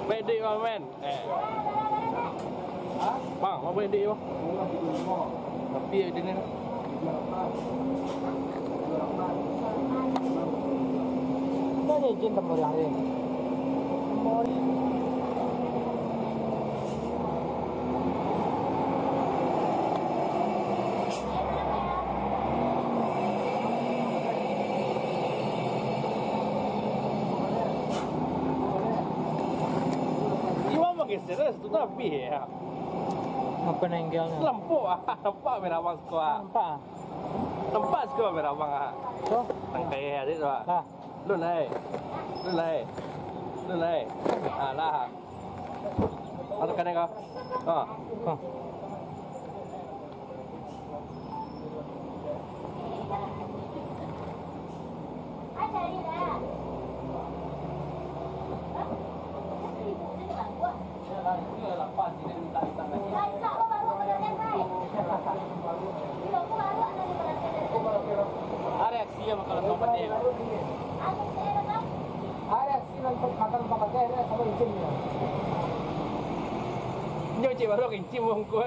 Medik bang men. Bang, mau medik bang? Tapi dengan Mana izin temurah ni? Serius tu tapi ya. Apa nenggelnya? Lampu nampak merah bang sekolah. Nampak sekolah merah bang So, tangkai ada tu lah. Lu naik. Lah. Ada kan kau? Kau. Reaksi yang kalau tempat dia. Reaksi untuk makan pakai dia sama izin dia. Nyo cik baru kencing bang ku.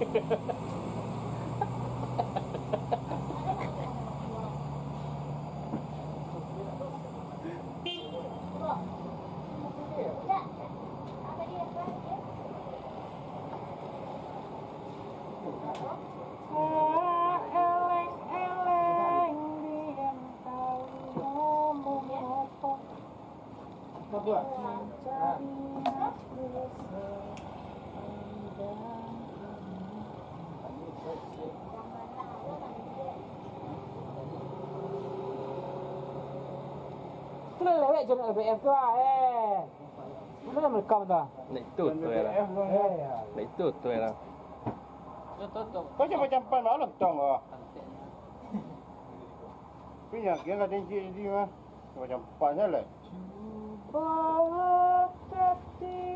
Tu lewat je nak LBF tu Mana merekam tu? Naik tu lah. Naik tu lah. Kau macam pan malam tong ah. Punya dia kat tinggi mah. Macam pan lah. Bawa tapi